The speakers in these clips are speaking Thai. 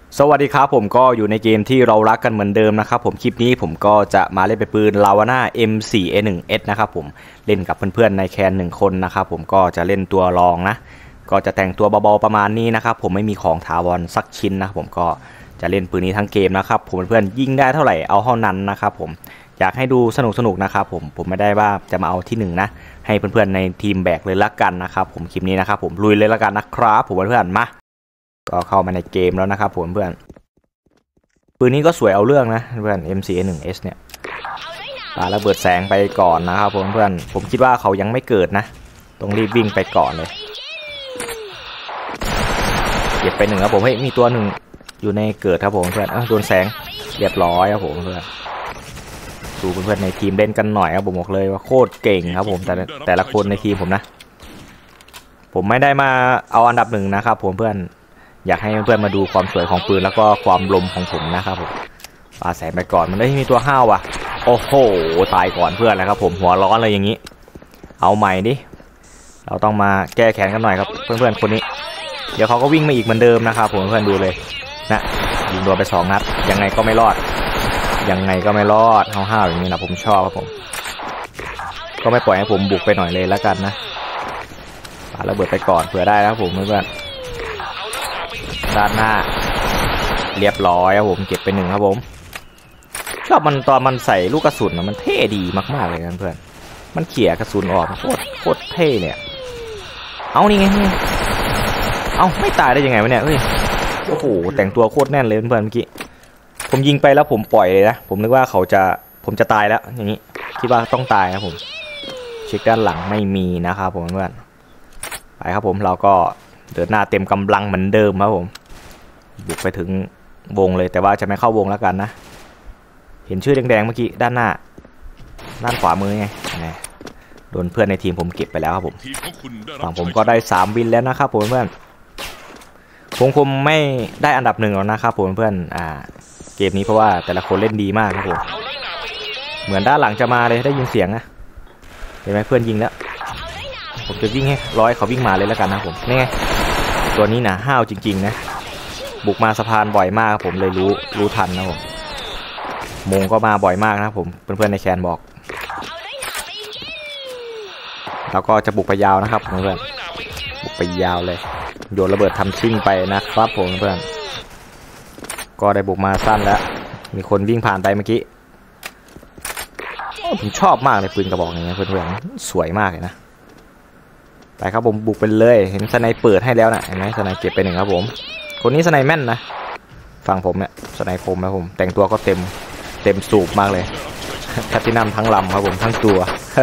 สวัสดีครับผมก็อยู่ในเกมที่เรารักกันเหมือนเดิมนะครับผมคลิปนี้ผมก็จะมาเล่นเป็นปืน Lavana M4A1S นะครับผมเล่นกับเพื่อนๆในแคน1คนนะครับผมก็จะเล่นตัวรองนะก็จะแต่งตัวเบาๆประมาณนี้นะครับผมไม่มีของถาวรสักชิ้นนะครับผมก็จะเล่นปืนนี้ทั้งเกมนะครับผมเพื่อนๆยิงได้เท่าไหร่เอาเท่านั้นนะครับผมอยากให้ดูสนุกๆนะครับผมไม่ได้ว่าจะมาเอาที่1นะให้เพื่อนๆในทีมแบกเลยละกันนะครับผมคลิปนี้นะครับผมลุยเลยละกันนะครับผมเพื่อนๆมาก็เข้ามาในเกมแล้วนะครับผมเพื่อนปืนนี้ก็สวยเอาเรื่องนะเพื่อน M4A1S เนี่ยปาระเบิดแสงไปก่อนนะครับผมเพื่อนผมคิดว่าเขายังไม่เกิดนะต้องรีบวิ่งไปก่อนเลยเก็บไป1ครับผมเฮ้ยมีตัว1อยู่ในเกิดครับผมเพื่อนโดนแสงเรียบร้อยครับผมเพื่อนดูเพื่อนๆในทีมเล่นกันหน่อยครับผมบอกเลยว่าโคตรเก่งครับผมแต่ละคนในทีมผมนะผมไม่ได้มาเอาอันดับ1นะครับผมเพื่อนอยากให้เพื่อนๆมาดูความสวยของปืนแล้วก็ความลมของผมนะครับผมปาแสงไปก่อนมันได้มีตัวห้าวว่ะโอ้โหตายก่อนเพื่อนแล้วครับผมหัวร้อนเลยอย่างนี้เอาใหม่ดิเราต้องมาแก้แค้นกันหน่อยครับเพื่อนๆคนนี้เดี๋ยวเขาก็วิ่งมาอีกเหมือนเดิมนะครับผมเพื่อนดูเลยนะยิงโดนไป2 นัดยังไงก็ไม่รอดยังไงก็ไม่รอดห้าวๆอย่างนี้นะผมชอบครับผมก็ไม่ปล่อยให้ผมบุกไปหน่อยเลยแล้วกันนะปาระเบิดไปก่อนเผื่อได้นะครับผมเพื่อนด้านหน้าเรียบร้อยครับผมเก็บไป1ครับผมชอบมันตอนมันใส่ลูกกระสุนมันเท่ดีมากๆเลยนะเพื่อนมันเขี่ยกระสุนออกโคตรเท่เนี่ยเอานี่ไงเอาไม่ตายได้ยังไงวะเนี่ยเฮ้ยโอ้โหแต่งตัวโคตรแน่นเลยเพื่อนเมื่อกี้ผมยิงไปแล้วผมปล่อยเลยนะผมนึกว่าผมจะตายแล้วอย่างนี้คิดว่าต้องตายนะผมเช็คด้านหลังไม่มีนะครับผมเพื่อนไปครับผมเราก็เดินหน้าเต็มกำลังเหมือนเดิมครับผมบุกไปถึงวงเลยแต่ว่าจะไม่เข้าวงแล้วกันนะเห็นชื่อแดงๆเมื่อกี้ด้านหน้าด้านขวามือไงโดนเพื่อนในทีมผมเก็บไปแล้วครับผมฝั่งผมก็ได้3 วินแล้วนะครับผมเพื่อนผมคงไม่ได้อันดับ1แล้วนะครับผมเพื่อนเกมนี้เพราะว่าแต่ละคนเล่นดีมากครับผมเหมือนด้านหลังจะมาเลยได้ยินเสียงนะเห็นไหมเพื่อนยิงแล้วผมจะวิ่งให้เขาวิ่งมาเลยแล้วกันนะผมนี่ไงตัวนี้นะห้าวจริงๆนะบุกมาสะพานบ่อยมากผมเลยรู้ทันนะผมมงก็มาบ่อยมากนะผมเพื่อนๆในแคนบอกแล้วก็จะบุกไปยาวนะครับเพื่อนบุกไปยาวเลยโยนระเบิดทำชิ่งไปนะครับผมเพื่อนก็ได้บุกมาสั้นแล้วมีคนวิ่งผ่านไปเมื่อกี้ผมชอบมากในปืนกระบอกนี้เพื่อนๆสวยมากเลยนะไปครับผมบุกไปเลยเห็นสไนเปิดให้แล้วนะเห็นไหมสไนเก็บไป1ครับผมคนนี้สไนแม่นนะฝั่งผมเนี่ยสไนคมนะผมแต่งตัวก็เต็มสูบมากเลยแพทินัมทั้งลำครับผมทั้งตัว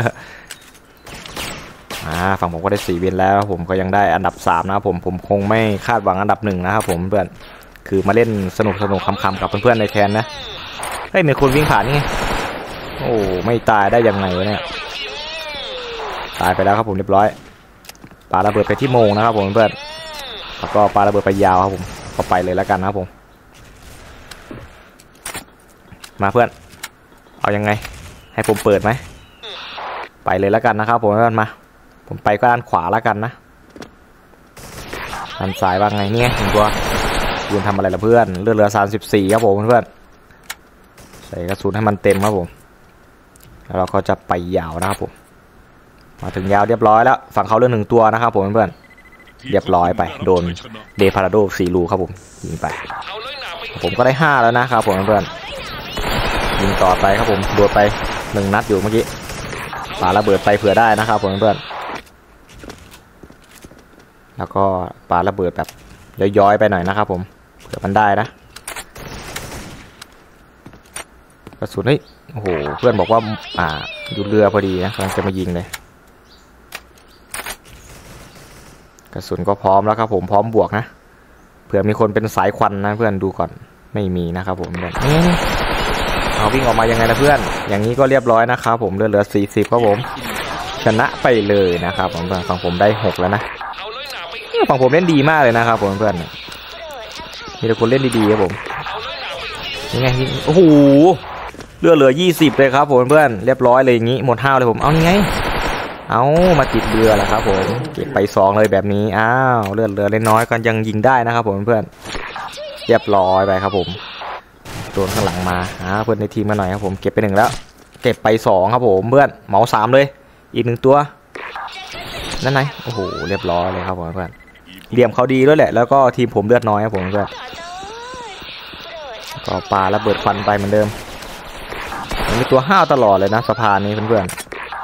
ฝั่งผมก็ได้4 วินแล้วผมก็ยังได้อันดับ3นะผมคงไม่คาดหวังอันดับ1นะครับผมเพื่อนคือมาเล่นสนุกคำๆกับเพื่อนๆในแคนนะเฮ้ยมีคนวิ่งผ่านนี่โอ้ไม่ตายได้ยังไงวะเนี่ยตายไปแล้วครับผมเรียบร้อยปาระเบิดไปที่โมงนะครับผมเพื่อนแล้วก็ปาระเบิดไปยาวครับผมก็ไปเลยแล้วกันนะครับผมมาเพื่อนเอายังไงให้ผมเปิดไหมไปเลยแล้วกันนะครับผมเพื่อนมาผมไปก็ด้านขวาแล้วกันนะด้านซ้ายว่าไงเนี่ยถึงตัวยืนทำอะไรล่ะเพื่อนเรือ34ครับผมเพื่อนใส่กระสุนให้มันเต็มครับผมแล้วเราก็จะไปยาวนะครับผมมาถึงยาวเรียบร้อยแล้วฝั่งเขาเรื่อง1 ตัวนะครับผมเพื่อนเรียบร้อยไปโดนเดพาราโด4 รูครับผมยิงไปผมก็ได้5แล้วนะครับผมเพื่อนยิงต่อไปครับผมโดนไป1 นัดอยู่เมื่อกี้ปาระเบิดไปเผื่อได้นะครับผมเพื่อนแล้วก็ปาระเบิดแบบย้อยๆไปหน่อยนะครับผมเผื่อมันได้นะกระสุนนี่โอ้โหเพื่อนบอกว่าอยู่เรือพอดีนะกำลังจะมายิงเลยกระสุนก็พร้อมแล้วครับผมพร้อมบวกนะเผื่อมีคนเป็นสายควันนะเพื่อนดูก่อนไม่มีนะครับผมนี่เอาวิ่งออกมายังไงนะเพื่อนอย่างนี้ก็เรียบร้อยนะครับผมเรือ40ครับผมชนะไปเลยนะครับผมฝั่งผมได้6แล้วนะฝั่งผมเล่นดีมากเลยนะครับผมเพื่อนมีแต่คนเล่นดีๆครับผมยังไงโอ้โหเรือ20เลยครับผมเพื่อนเรียบร้อยเลยอย่างนี้หมด5เลยผมเอาไงเอามาติดเรือแล้วครับผมเก็บไป2เลยแบบนี้อ้าวเรือเล็กน้อยก็ยังยิงได้นะครับผมเพื่อนเรียบร้อยไปครับผมโดนข้างหลังมาเพื่อนในทีมมาหน่อยครับผมเก็บไป1แล้วเก็บไป2ครับผมเพื่อนเหมา3เลยอีก1ตัวนั่นไงโอ้โหเรียบร้อยเลยครับผมเพื่อนเหลี่ยมเขาดีด้วยแหละแล้วก็ทีมผมเลือดน้อยครับผมเพื่อนก็ปาระเบิดควันไปเหมือนเดิมมันมีตัวห้าวตลอดเลยนะสะพานนี้เพื่อน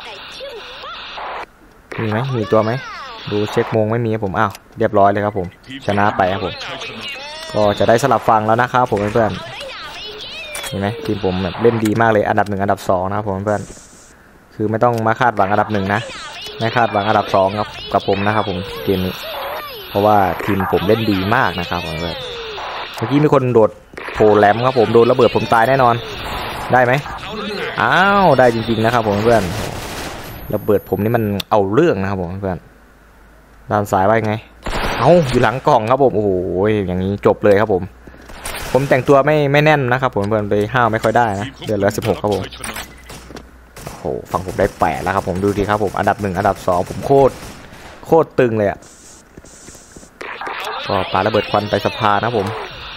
ๆมีไหมมีตัวไหมดูเช็คโมงไม่มีครับผมอ้าวเรียบร้อยเลยครับผมชนะไปครับผมก็จะได้สลับฟังแล้วนะครับผมเพื่อนๆเห็นไหมทีมผมแบบเล่นดีมากเลยอันดับ1อันดับ2นะครับผมเพื่อนคือไม่ต้องมาคาดหวังอันดับ1นะไม่คาดหวังอันดับ2กับผมนะครับผมเกมนี้เพราะว่าทีมผมเล่นดีมากนะครับผมเพื่อนเมื่อกี้มีคนโดดโผล่แหลมครับผมโดนระเบิดผมตายแน่นอนได้ไหมอ้าวได้จริงๆนะครับผมเพื่อนระเบิดผมนี่มันเอาเรื่องนะครับผมเพื่อนด้านซ้ายว่าไงเอาอยู่หลังกล่องครับผมโอ้โหอย่างนี้จบเลยครับผมแต่งตัวไม่แน่นนะครับผมเพื่อนไปห้าวไม่ค่อยได้นะเหลือ16ครับผมโอ้โหฝั่งผมได้8แล้วครับผมดูดีครับผมอันดับ1อันดับ2ผมโคตรตึงเลยอ่ะก็ปาระเบิดควันไปสะพานนะผม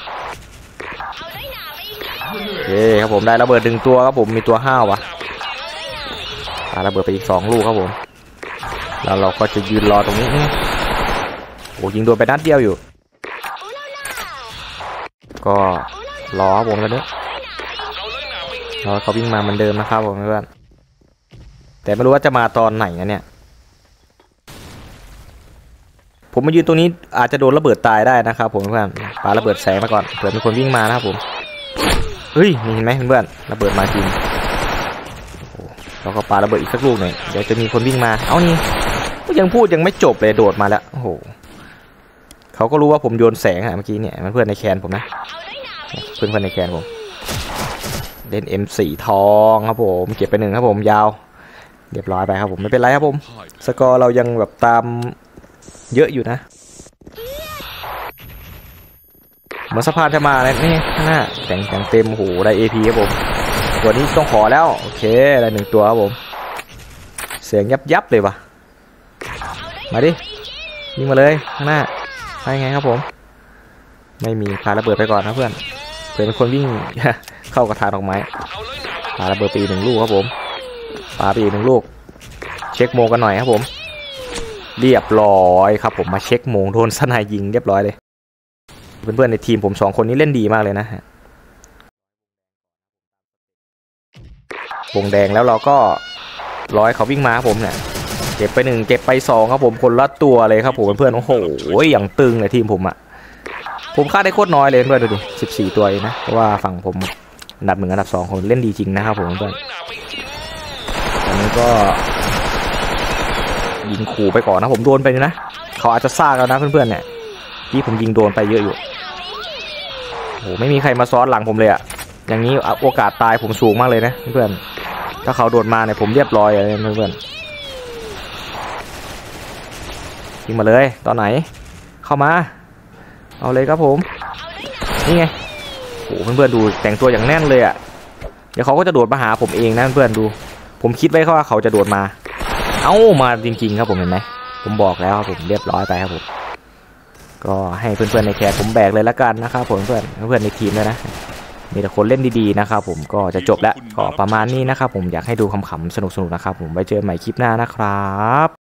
โอเคครับผมได้ระเบิด1ตัวครับผมมีตัวห้าววะปาระเบิดไปอีก2ลูกครับผมแล้วเราก็จะยืนรอตรงนี้โอ้ยิงโดนไปนัดเดียวอยู่ก็รอครับผมตอนนี้รอเขาวิ่งมาเหมือนเดิมนะครับผมเพื่อนแต่ไม่รู้ว่าจะมาตอนไหนนะเนี่ยผมมายืนตรงนี้อาจจะโดนระเบิดตายได้นะครับผมเพื่อนปาระเบิดแสงมาก่อนเผื่อมีคนวิ่งมานะครับผมเฮ้ยเห็นไหมเพื่อนระเบิดมาจริงแล้วก็ปาระเบิดอีกสักลูกหน่อยเดี๋ยวจะมีคนวิ่งมาเอานี่ยังพูดยังไม่จบเลยโดดมาแล้วโอ้โหเขาก็รู้ว่าผมโยนแสงเมื่อกี้เนี่ยมันเพื่อนในแคนผมนะเพื่อนในแคนผมเล่น M4 ทองครับผมเก็บไป1ครับผมยาวเรียบร้อยไปครับผมไม่เป็นไรครับผมสกอร์เรายังแบบตามเยอะอยู่นะเหมือนสะพานจะมาเลยนี่ข้างหน้าแต่งเต็มโอ้โหได้ AP ครับผมตัวนี้ต้องขอแล้วโอเคได้1ตัวครับผมเสียงยับเลยวะมาดิยิงมาเลยข้างหน้าไปไงครับผมไม่มีพาระเบิดไปก่อนนะเพื่อนเป็นคนวิ่ง เข้ากระถางดอกไม้พาระเบิดไปอีก1ลูกครับผมปาไปอีก1ลูกเช็คโมงกันหน่อยครับผมเรียบร้อยครับผมมาเช็คโมงโดนสไนยิงเรียบร้อยเลยเพื่อนๆในทีมผม2คนนี้เล่นดีมากเลยนะฮะวงแดงแล้วเราก็ร้อยเขาวิ่งมาครับผมเนี่ยเก็บไป1เก็บไป2ครับผมคนละตัวเลยครับผมเพื่อนๆโอ้โหอย่างตึงเลยทีมผมอ่ะผมฆ่าได้โคตรน้อยเลยเพื่อนดูดิ14ตัวเองนะเพราะว่าฝั่งผมอันดับ1อันดับ2คนเล่นดีจริงนะครับผมเพื่อนตอนนี้ก็ยิงขู่ไปก่อนนะผมโดนไปนะเขาอาจจะซ่าแล้วนะเพื่อนๆเนี่ยที่ผมยิงโดนไปเยอะอยู่โอ้ไม่มีใครมาซ้อนหลังผมเลยอะอย่างนี้โอกาสตายผมสูงมากเลยนะเพื่อนถ้าเขาโดนมาเนี่ยผมเรียบร้อยเลยเพื่อนยิงมาเลยตอนไหนเข้ามาเอาเลยครับผมนี่ไงโอ้เพื่อนๆดูแต่งตัวอย่างแน่นเลยอะเดี๋ยวเขาก็จะโดดมาหาผมเองนะเพื่อนๆดูผมคิดไว้ว่าเขาจะโดดมาเอ้ามาจริงๆครับผมเห็นไหมผมบอกแล้วครับผมเรียบร้อยไปครับผมก็ให้เพื่อนๆในแคร์ผมแบกเลยละกันนะครับผมเพื่อนในทีมด้วยนะมีแต่คนเล่นดีๆนะครับผมก็จะจบแล้วก็ประมาณนี้นะครับผมอยากให้ดูขำๆสนุกๆนะครับผมไว้เจอใหม่คลิปหน้านะครับ